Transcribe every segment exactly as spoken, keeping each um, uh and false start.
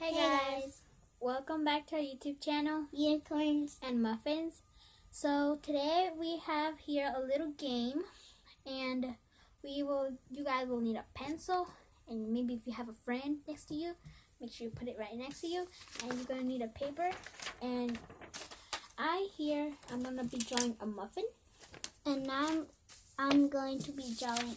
Hey, Hey guys. guys, welcome back to our YouTube channel Unicorns. and Muffins. So today we have here a little game, and we will. You guys will need a pencil, and maybe if you have a friend next to you, make sure you put it right next to you. And you're gonna need a paper. And I here I'm gonna be drawing a muffin, And I'm I'm going to be drawing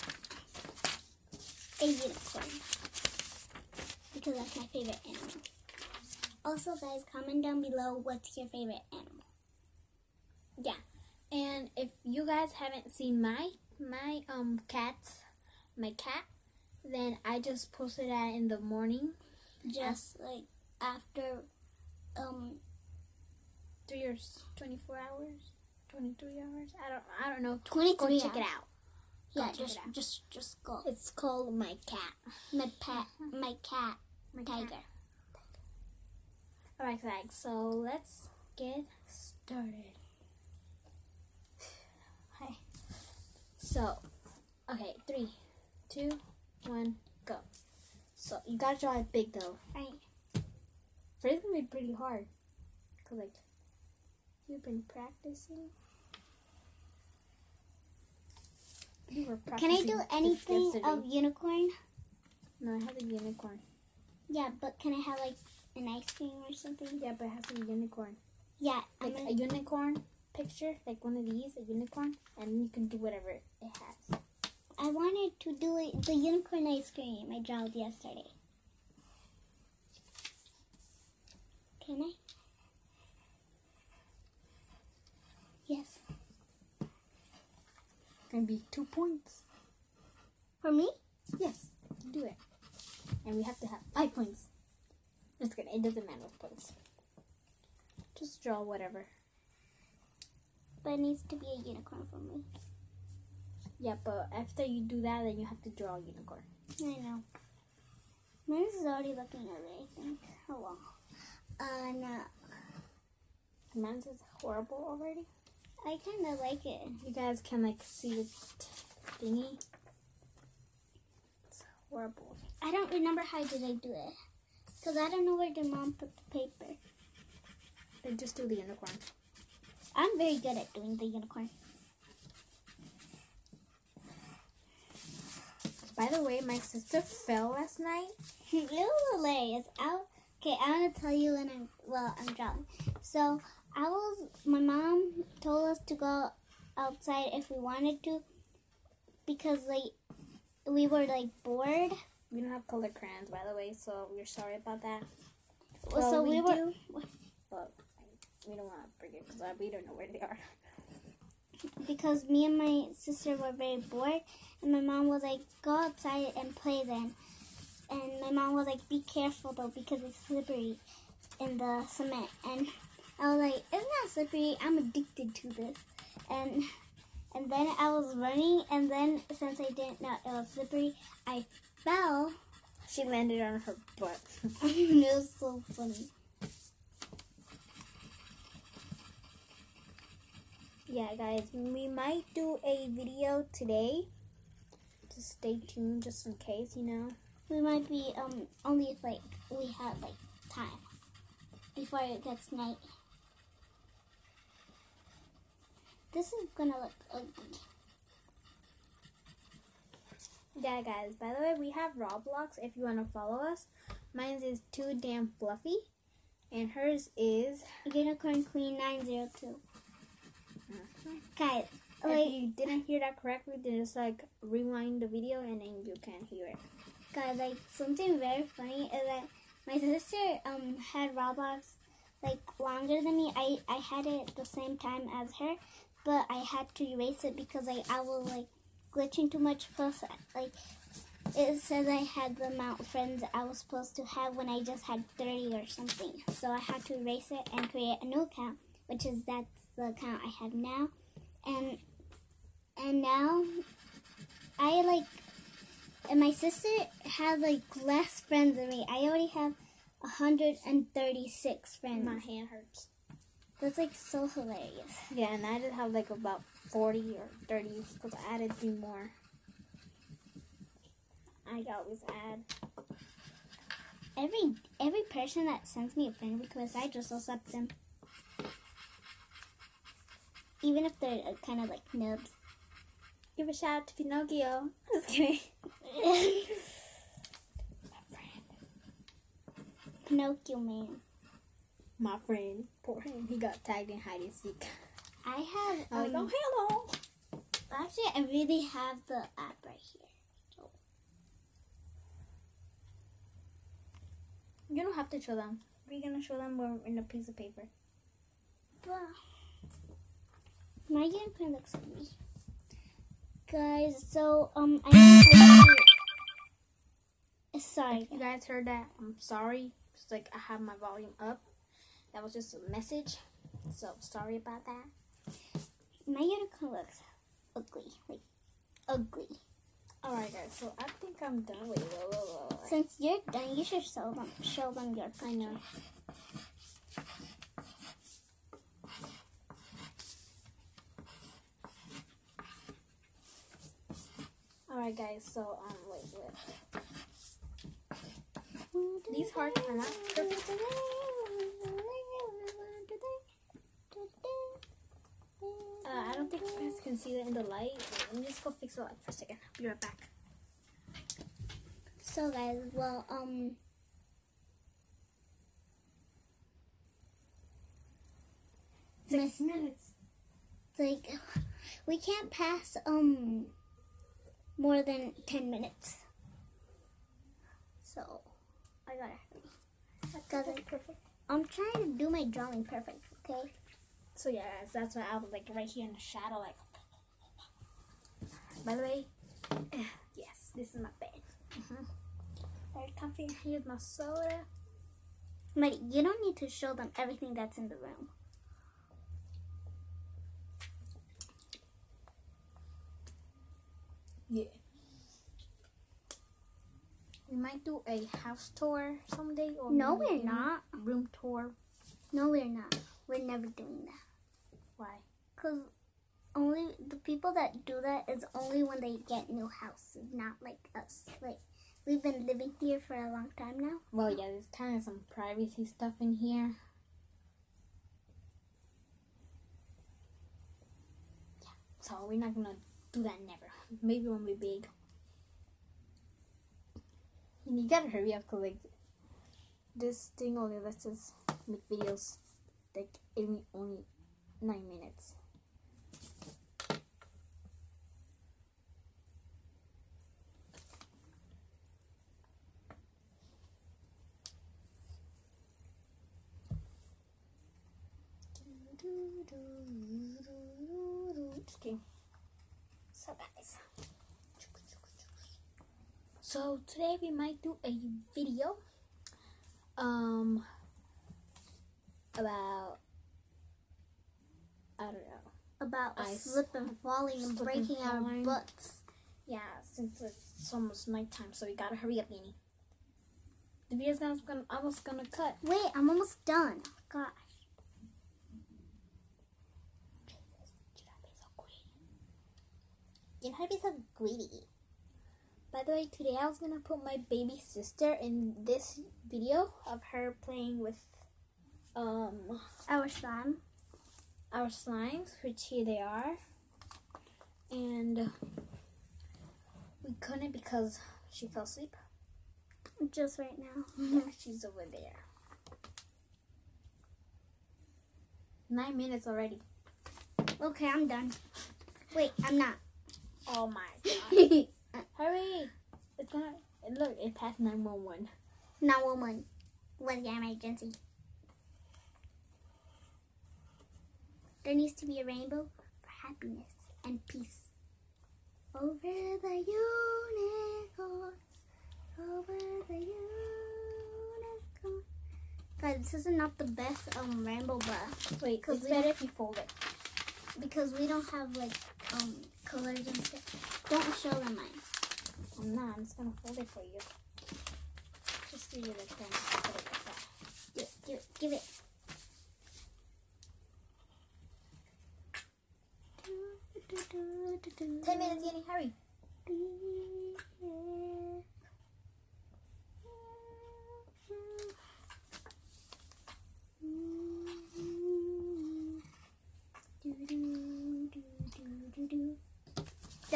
a unicorn because that's my favorite animal. Also, guys, comment down below what's your favorite animal. Yeah. And if you guys haven't seen my my um cats, my cat, then I just posted that in the morning. Just like after um Three or twenty-four hours, twenty-three hours. I don't. I don't know. twenty-three Go check hours. it out. Go Yeah, check just it out. just just go. It's called My Cat. My pet, my cat, My tiger. Cat. All right, guys. So let's get started. Hi. So, okay, three, two, one, go. So you gotta draw it big though. Right. First, it's gonna be pretty hard. Cause like you've been practicing. You were Can I practicing do this anything yesterday. of unicorn? No, I have a unicorn. Yeah, but can I have like an ice cream or something? Yeah, but it has a unicorn. Yeah, I'm Like gonna, a unicorn picture, like one of these, a unicorn, and you can do whatever it has. I wanted to do it, the unicorn ice cream I drew yesterday. Can I? Yes. Gonna be two points. For me? Yes, you can do it. And we have to have five points. Just kidding, it doesn't matter with points. Just draw whatever. But it needs to be a unicorn for me. Yeah, but after you do that, then you have to draw a unicorn. I know. Mine is already looking alright, I think. Oh well. Uh, no. Mine's is horrible already. I kind of like it. You guys can like see the thingy. It's horrible. I don't remember how did I do it. Because I don't know where the mom put the paper. Then just do the unicorn. I'm very good at doing the unicorn. By the way, my sister fell last night. It was hilarious. I, okay, I want to tell you when I'm, well, I'm drawing. So, I was, my mom told us to go outside if we wanted to because, like, we were, like, bored. We don't have colored crayons, by the way, so we're sorry about that. Well, so we, we were, do, but we don't want to bring it because we don't know where they are. because me and my sister were very bored, and my mom was like, go outside and play then. And my mom was like, be careful though, because it's slippery in the cement. And I was like, it's not slippery, I'm addicted to this. And and then I was running, and then since I didn't know it was slippery, I fell. She landed on her butt. It was so funny. Yeah, guys, we might do a video today. Just stay tuned, just in case, you know. We might be um only if like we have like time before it gets night. This is gonna look ugly. Yeah, guys, by the way, we have Roblox if you want to follow us. Mine is Too Damn Fluffy, and hers is Unicorn Queen nine zero two. Mhm. Guys, If like you didn't hear that correctly, then just like rewind the video and then you can hear it. guys, like something very funny is that my sister um had Roblox like longer than me. I I had it at the same time as her, but I had to erase it because like I was like glitching too much. Plus, like it says I had the amount of friends I was supposed to have when I just had thirty or something. So I had to erase it and create a new account, which is that's the account I have now, and and now I like. And my sister has like less friends than me. I already have one hundred thirty-six friends. My hand hurts. That's like so hilarious. Yeah, and I just have like about forty or thirty because I added three more. I always add. every every person that sends me a friend request, I just accept them. Even if they're uh, kind of like nubs. Give a shout out to Pinocchio. Just kidding. Pinocchio man. My friend. Poor him. He got tagged in hide and seek. I have. I was Um, like, oh, hello. actually, I really have the app right here. So. You don't have to show them. We're gonna show them we're in a piece of paper. Wow. My gameplay looks ugly. Guys, so, um, I know how to... Sorry. If you guys heard that, I'm sorry. It's like I have my volume up. That was just a message. So, sorry about that. My unicorn looks ugly. Like, ugly. Alright, guys. So, I think I'm done. Wait, wait, wait, wait, wait. Since you're done, you should show them, show them your picture. I know. Alright, guys. So, um, wait, wait. These hearts are not perfect. Uh, I don't think you guys can see that in the light. Wait, let me just go fix the light for a second. I'll be right back. So, guys, well, um... Six minutes. Like, we can't pass, um, more than ten minutes. So, I gotta hurry. Because Perfect. I'm trying to do my drawing perfect, okay? So yeah, guys, that's why I was like right here in the shadow, like. By the way, yes, this is my bed. Mm-hmm. Very comfy. Here's my soda. But you don't need to show them everything that's in the room. Yeah. We might do a house tour someday, or No, maybe we're a not. room tour. No, we're not. We're never doing that. Why? Because only the people that do that is only when they get new houses, not like us. Like, we've been living here for a long time now. Well, yeah, there's kind of some privacy stuff in here. Yeah, so we're not gonna do that never. Maybe when we're big. And you gotta hurry up, cause like this thing only lets us make videos like in only nine minutes. Just kidding. So guys, so today we might do a video um about I don't know. About us Ice. slipping, falling, and Slipping, breaking our falling. butts. Yeah, since it's almost nighttime, so we gotta hurry up, Nini. The video's gonna, gonna almost gonna cut. Wait, I'm almost done. Gosh. You know how to be so greedy. By the way, today I was gonna put my baby sister in this video of her playing with um Our slime. our slimes, which here they are, and we couldn't because she fell asleep. Just right now. Yeah, she's over there. Nine minutes already. Okay, I'm done. Wait, I'm not. Oh my god. Hurry! It's gonna look, it passed nine one one. Not woman. Was the emergency. There needs to be a rainbow for happiness and peace. Over the unicorn. Over the unicorn. Guys, this is not the best um rainbow brush. Wait, 'Cause it's we better don't- if you fold it. Because we don't have like um colors and stuff. Don't show them mine. I'm not, I'm just gonna fold it for you. Just give you the thing. Put it like that. Give, give, give it. Ten minutes, Yenny, hurry.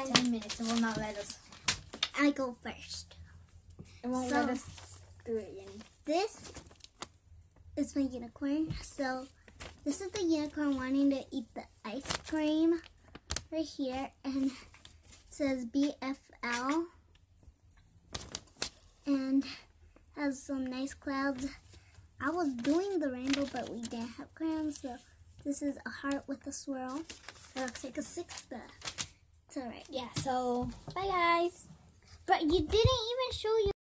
ten minutes. It will not let us. I go first. It won't So- let us do it, Jenny. This is my unicorn. So this is the unicorn wanting to eat the ice cream right here, and it says B F L and has some nice clouds. I was doing the rainbow, but we didn't have crayons, so this is a heart with a swirl. It looks like a six, but it's alright. Yeah, so bye guys. But you didn't even show your